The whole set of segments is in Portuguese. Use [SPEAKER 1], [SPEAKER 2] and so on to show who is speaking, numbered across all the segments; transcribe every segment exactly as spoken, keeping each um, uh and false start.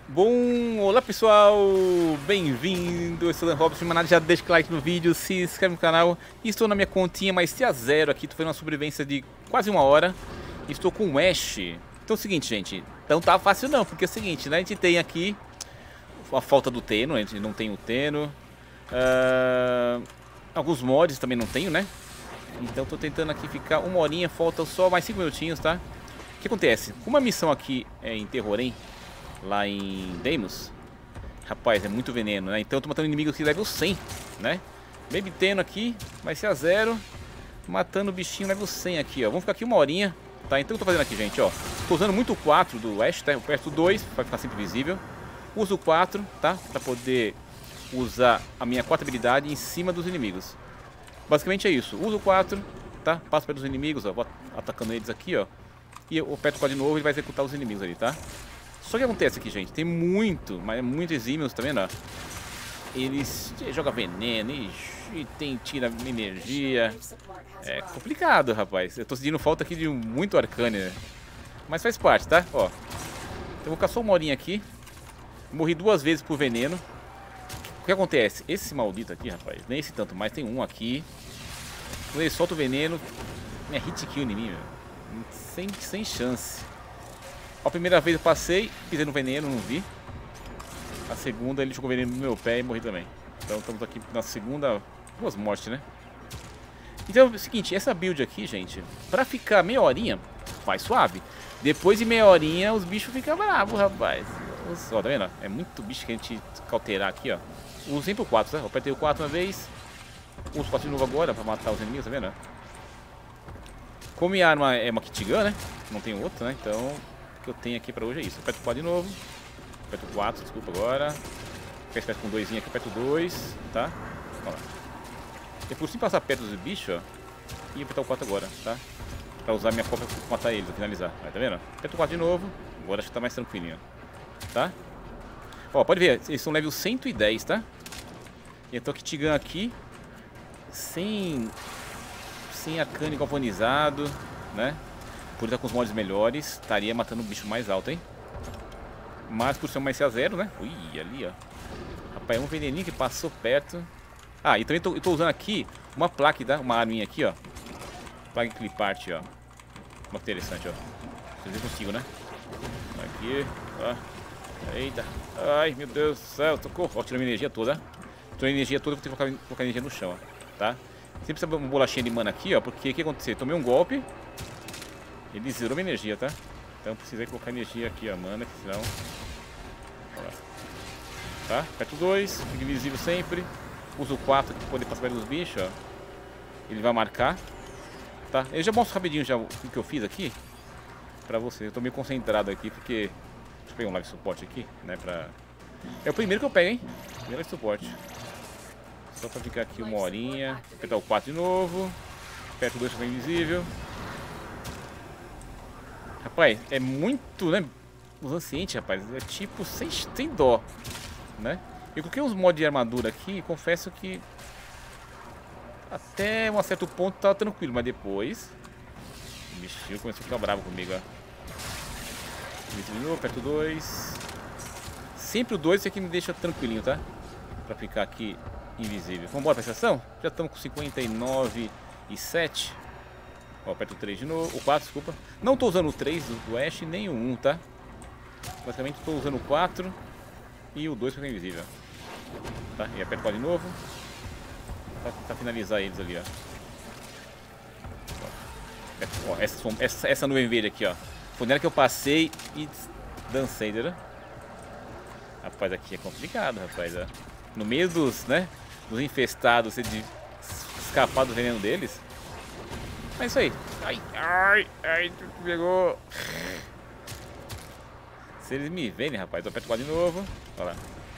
[SPEAKER 1] Bom, olá pessoal, bem-vindo, eu sou o Dan Robson, mas nada, já deixa o like no vídeo, se inscreve no canal. Estou na minha continha Maestria Zero aqui, tô fazendo uma sobrevivência de quase uma hora. Estou com o Ash. Então é o seguinte, gente, não tá fácil não, porque é o seguinte, né, a gente tem aqui a falta do Teno, a gente não tem o Teno. uh, Alguns mods também não tenho, né? Então tô tentando aqui ficar uma horinha, falta só mais cinco minutinhos, tá? O que acontece? Como a missão aqui é em Terrorem, lá em Deimos, rapaz, é muito veneno, né? Então eu tô matando inimigos aqui level cem, né? Baby Teno aqui, vai ser a zero. Matando o bichinho level cem aqui, ó. Vamos ficar aqui uma horinha, tá? Então o que eu tô fazendo aqui, gente, ó. Tô usando muito o quatro do Ash, tá? Eu aperto o dois, vai ficar sempre visível. Uso o quatro, tá? Pra poder usar a minha quarta habilidade em cima dos inimigos. Basicamente é isso. Uso o quatro, tá? Passo pelos inimigos, ó. Vou atacando eles aqui, ó. E eu aperto o quatro de novo e ele vai executar os inimigos ali, tá? Só que acontece aqui, gente, tem muito, mas é muito exímios, tá vendo? Ó? Eles jogam veneno e, e tem, tira energia. É complicado, rapaz. Eu tô sentindo falta aqui de muito arcane, né? Mas faz parte, tá? Ó. Então eu vou ficar só uma horinha aqui. Morri duas vezes por veneno. O que acontece? Esse maldito aqui, rapaz, nem esse tanto mais, tem um aqui. Quando ele solta o veneno, é hit kill em mim, meu. Sem, sem chance. A primeira vez eu passei, pisei no veneno, não vi. A segunda ele jogou veneno no meu pé e morri também. Então estamos aqui na segunda, duas mortes, né? Então é o seguinte, essa build aqui, gente, pra ficar meia horinha, faz suave. Depois de meia horinha os bichos ficam bravos, rapaz. Os, ó, tá vendo? É muito bicho que a gente cauterar aqui, ó. Uso sempre o quatro, tá? Eu apertei o quatro uma vez. Uso o quatro de novo agora pra matar os inimigos, tá vendo? Como minha arma é uma kit gun, né? Não tem outra, né? Então o que eu tenho aqui pra hoje é isso. Aperto o quatro de novo. Aperto o quatro, desculpa agora. Fica esperto com o dois aqui, aperto o dois, tá? Olha lá. Depois, se passar perto dos bichos, ó, e apertar o quatro agora, tá? Pra usar minha copa pra matar eles, pra finalizar. Aí, tá vendo? Aperto o quatro de novo. Agora acho que tá mais tranquilinho, tá? Ó, pode ver, eles são level cento e dez, tá? E eu tô kit gun aqui. Sem... Sem arcane galvanizado, né? Por estar com os mods melhores, estaria matando um bicho mais alto, hein? Mas por ser um mais C a zero, né? Ui, ali, ó. Rapaz, é um veneninho que passou perto. Ah, e também tô, eu tô usando aqui uma placa, tá? Uma arminha aqui, ó. Placa clipart, ó. Uma interessante, ó. Vocês eu consigo, né? Aqui, ó. Eita. Ai, meu Deus do céu, socorro. Ó, tirou minha energia toda. Tirou a energia toda, vou ter que colocar, colocar energia no chão, ó. Tá? Sempre precisa uma bolachinha de mana aqui, ó. Porque o que aconteceu? Tomei um golpe. Ele zerou minha energia, tá? Então precisei colocar energia aqui, ó, mana, que senão... Olha lá. Tá? Aperto dois, fica invisível sempre. Uso o quatro para poder passar perto dos bichos, ó. Ele vai marcar. Tá? Eu já mostro rapidinho já o que eu fiz aqui pra vocês. Eu tô meio concentrado aqui porque... Deixa eu pegar um live suporte aqui, né, pra... É o primeiro que eu pego, hein? Primeiro live suporte. Só pra ficar aqui uma horinha. Apertar o quatro de novo. Aperto o dois para ficar invisível. Rapaz, é muito, né? Os ancientes, rapaz, é tipo sem, sem dó, né? Eu coloquei uns mods de armadura aqui e confesso que até um certo ponto tava tranquilo, mas depois o bichinho começou a ficar bravo comigo, ó. De novo, aperto dois. Sempre o dois, isso aqui me deixa tranquilinho, tá? Pra ficar aqui invisível. Vamos embora pra estação? Já estamos com cinquenta e nove e sete. Ó, aperto o três de novo, o quatro, desculpa. Não tô usando o três do, do Ash, nem o um, tá? Basicamente tô usando o quatro e o dois para ficar invisível. Tá? E aperto o quatro de novo. Pra tentar finalizar eles ali, ó. Ó, essa, essa, essa nuvem verde aqui, ó. Foi nela que eu passei e dancei, entendeu? Rapaz, aqui é complicado, rapaz, ó. No meio dos, né? Dos infestados, você de escapar do veneno deles. É isso aí. Ai, ai, ai, pegou. Se eles me verem, rapaz, eu aperto o quatro de novo. Olha lá.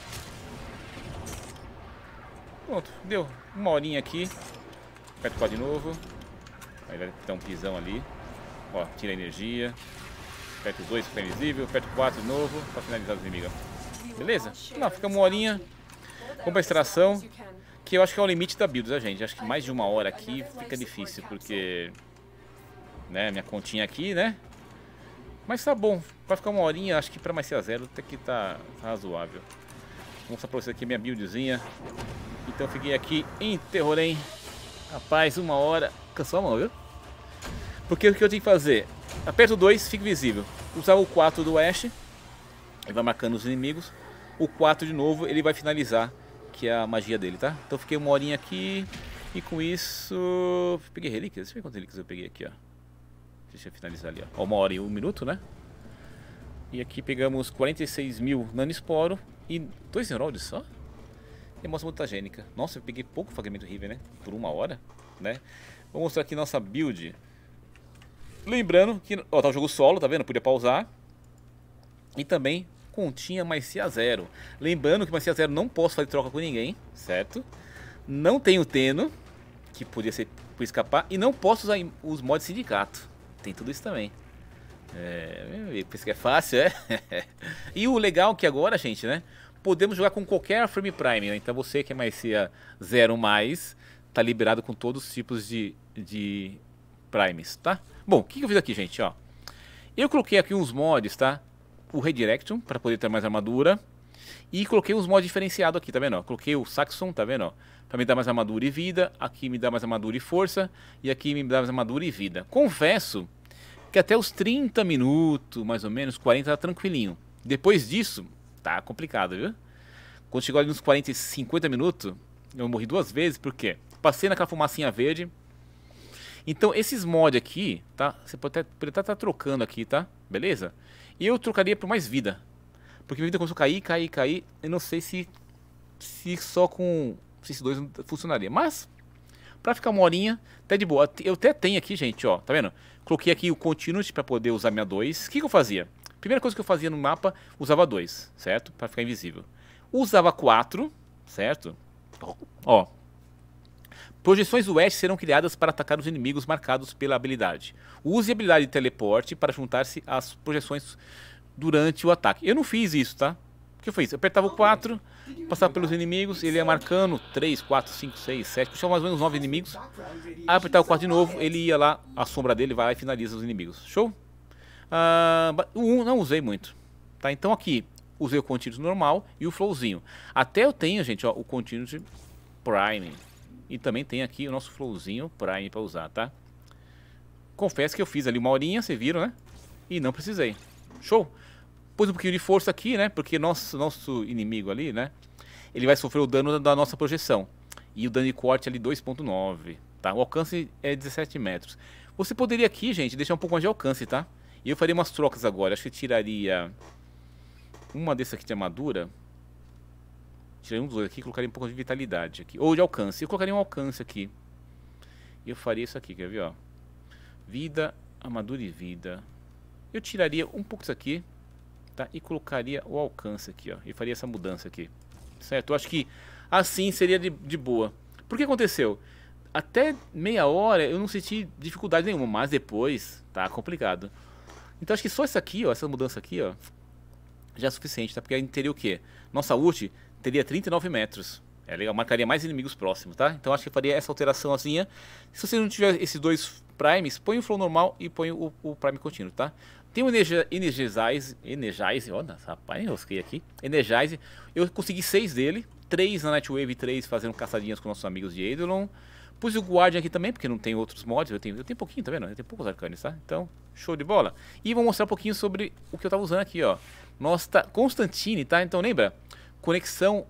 [SPEAKER 1] Pronto, deu uma horinha aqui. Aperto o quatro de novo. Aí vai dar um pisão ali. Ó, tira a energia. Aperto o dois, fica invisível. Aperto o quatro de novo pra finalizar os inimigos. Beleza? Não, fica uma horinha. Vamos pra extração. Que eu acho que é o limite da build, tá, gente? Acho que mais de uma hora aqui fica difícil, porque... Né, minha continha aqui, né? Mas tá bom, vai ficar uma horinha, acho que pra mais C A zero até que tá, tá razoável. Vou mostrar pra vocês aqui minha buildzinha. Então eu fiquei aqui em Terrorem. Rapaz, uma hora. Cansou a mão, viu? Porque o que eu tenho que fazer? Aperto o dois, fica visível. Usar o quatro do Ash. Ele vai marcando os inimigos. O quatro de novo, ele vai finalizar, que é a magia dele, tá? Então eu fiquei uma horinha aqui. E com isso... Peguei relíquias? Deixa eu ver quantas relíquias eu peguei aqui, ó. Deixa eu finalizar ali, ó. Uma hora e um minuto, né? E aqui pegamos quarenta e seis mil nanoesporo e dois emeralds só? E mostra mutagênica. Nossa, eu peguei pouco fragmento River, né? Por uma hora, né? Vou mostrar aqui nossa build. Lembrando que... Ó, tá o jogo solo, tá vendo? Podia pausar. E também continha mais C A zero. Lembrando que mais C A zero não posso fazer troca com ninguém, certo? Não tenho Teno, que podia ser por escapar. E não posso usar os mods sindicato. Tem tudo isso também. É, pensa que é fácil, é? E o legal é que agora, gente, né? Podemos jogar com qualquer Frame Prime, né? Então você que é mais C A zero mais, tá liberado com todos os tipos de, de Primes, tá? Bom, o que, que eu fiz aqui, gente, ó? Eu coloquei aqui uns mods, tá? O Redirection, para poder ter mais armadura. E coloquei uns mods diferenciados aqui, tá vendo? Ó? Coloquei o Saxon, tá vendo? Ó? Pra me dar mais armadura e vida. Aqui me dá mais armadura e força. E aqui me dá mais armadura e vida. Confesso que até os trinta minutos, mais ou menos, quarenta, tá tranquilinho. Depois disso, tá complicado, viu? Quando chegou ali nos quarenta, cinquenta minutos, eu morri duas vezes, por quê? Passei naquela fumacinha verde. Então, esses mods aqui, tá? Você pode até pode estar tá trocando aqui, tá? Beleza? E eu trocaria por mais vida. Porque minha vida começou a cair, cair, cair. Eu não sei se, se só com se esses dois não funcionaria. Mas, pra ficar uma horinha, até de boa. Eu até tenho aqui, gente, ó. Tá vendo? Coloquei aqui o Continuity pra poder usar minha dois. O que, que eu fazia? Primeira coisa que eu fazia no mapa, usava dois, certo? Pra ficar invisível. Usava quatro, certo? Ó. Projeções do Ash serão criadas para atacar os inimigos marcados pela habilidade. Use a habilidade de teleporte para juntar-se às projeções durante o ataque. Eu não fiz isso, tá? O que eu fiz? Eu apertava o quatro, passava pelos inimigos, ele ia marcando três, quatro, cinco, seis, sete, puxava mais ou menos nove inimigos. Aí apertava o quatro de novo, ele ia lá, a sombra dele vai lá e finaliza os inimigos. Show? Ah, o um não usei muito, tá? Então aqui, usei o Continuous normal e o Flowzinho. Até eu tenho, gente, ó, o Continuous Prime. E também tem aqui o nosso Flowzinho Prime para usar, tá? Confesso que eu fiz ali uma horinha, vocês viram, né? E não precisei. Show? Pus um pouquinho de força aqui, né? Porque nosso, nosso inimigo ali, né? Ele vai sofrer o dano da nossa projeção. E o dano de corte ali dois ponto nove, tá? O alcance é dezessete metros. Você poderia aqui, gente, deixar um pouco mais de alcance, tá? E eu faria umas trocas agora. Acho que tiraria uma dessa aqui de armadura. Tiraria um dos dois aqui e colocaria um pouco de vitalidade aqui. Ou de alcance. Eu colocaria um alcance aqui. E eu faria isso aqui, quer ver, ó? Vida, armadura e vida. Eu tiraria um pouco isso aqui, tá? E colocaria o alcance aqui, ó. E faria essa mudança aqui. Certo? Eu acho que assim seria de, de boa. Por que aconteceu? Até meia hora eu não senti dificuldade nenhuma. Mas depois, tá complicado. Então acho que só isso aqui, ó. Essa mudança aqui, ó. Já é suficiente, tá? Porque aí teria o quê? Nossa ult teria trinta e nove metros. É legal, marcaria mais inimigos próximos, tá? Então acho que eu faria essa alteração assim. Se você não tiver esses dois primes, põe o flow normal e põe o, o prime contínuo, tá? Tem o Energize, Energize, olha, rapaz, enrosquei aqui. Energize, eu consegui seis dele, três na Nightwave e três fazendo caçadinhas com nossos amigos de Eidolon. Pus o Guardian aqui também, porque não tem outros mods, eu tenho, eu tenho pouquinho, tá vendo? Eu tenho poucos arcanes, tá? Então, show de bola. E vou mostrar um pouquinho sobre o que eu tava usando aqui, ó. Nossa, Constantine, tá? Então lembra? Conexão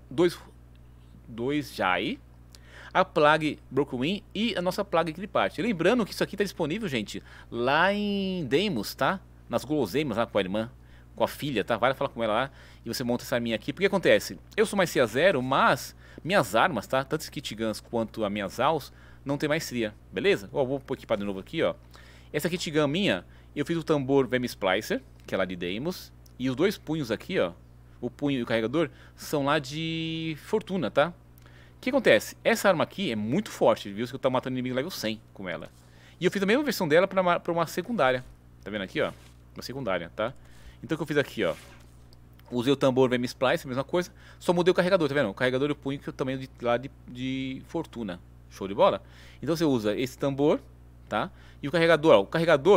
[SPEAKER 1] dois Jai, a Plague Brookwyn e a nossa Plague Clipart. Lembrando que isso aqui tá disponível, gente, lá em Deimos, tá? Nas guloseimas lá com a irmã, com a filha, tá? Vai falar com ela lá e você monta essa arminha aqui. Porque acontece? Eu sou mais C A zero, mas minhas armas, tá? Tanto os Kit Guns quanto as minhas Aus não tem mais tria, beleza? Ó, vou equipar de novo aqui, ó. Essa Kit Gun minha, eu fiz o tambor Vem Splicer, que é lá de Deimos. E os dois punhos aqui, ó, o punho e o carregador, são lá de Fortuna, tá? O que acontece? Essa arma aqui é muito forte, viu? Que eu tô matando inimigo level cem com ela. E eu fiz a mesma versão dela pra uma, pra uma secundária. Tá vendo aqui, ó? Uma secundária, tá? Então o que eu fiz aqui, ó. Usei o tambor V M Splice, a mesma coisa. Só mudei o carregador, tá vendo? O carregador e o punho que eu também de, lá de, de Fortuna. Show de bola? Então você usa esse tambor, tá? E o carregador, ó. O carregador, o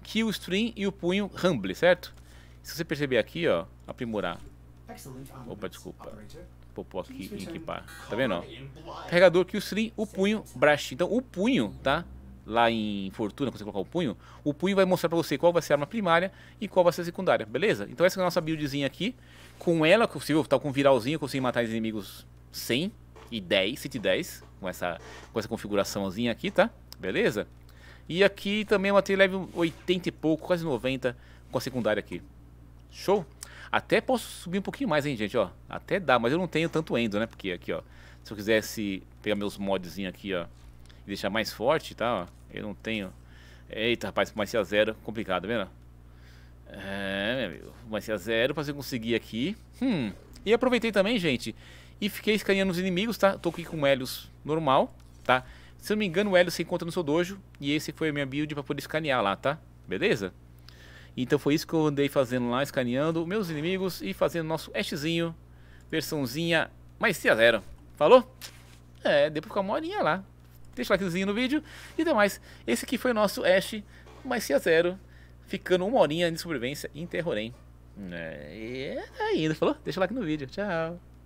[SPEAKER 1] Kill Stream e o punho Humble, certo? Se você perceber aqui, ó, aprimorar. Opa, desculpa. Vou pôr aqui em equipar. Tá vendo, ó? Carregador Kill Stream, o punho Brash. Então o punho, tá? Lá em Fortuna, quando você colocar o punho, o punho vai mostrar pra você qual vai ser a arma primária e qual vai ser a secundária, beleza? Então essa é a nossa buildzinha aqui. Com ela, se eu tá com um viralzinho, eu consigo matar os inimigos cem e dez, cento e dez, com essa, com essa configuraçãozinha aqui, tá? Beleza? E aqui também eu matei level oitenta e pouco, quase noventa, com a secundária aqui. Show? Até posso subir um pouquinho mais, hein, gente, ó. Até dá, mas eu não tenho tanto endo, né? Porque aqui, ó, se eu quisesse pegar meus modzinhos aqui, ó, e deixar mais forte, tá, ó, eu não tenho. Eita, rapaz, mais a zero, complicado, tá vendo? É, meu amigo, mais a zero pra você conseguir aqui. Hum, e aproveitei também, gente, e fiquei escaneando os inimigos, tá? Tô aqui com o Helios normal, tá? Se eu não me engano, o Helios se encontra no seu dojo, e esse foi a minha build pra poder escanear lá, tá? Beleza? Então foi isso que eu andei fazendo lá, escaneando meus inimigos e fazendo nosso Ashzinho, versãozinha maestria zero. Falou? É, deu pra ficar uma horinha lá. Deixa o likezinho no vídeo e demais. Esse aqui foi o nosso Ash maestria zero, ficando uma horinha de sobrevivência em Terrorem. É, é ainda, falou? Deixa o like no vídeo. Tchau.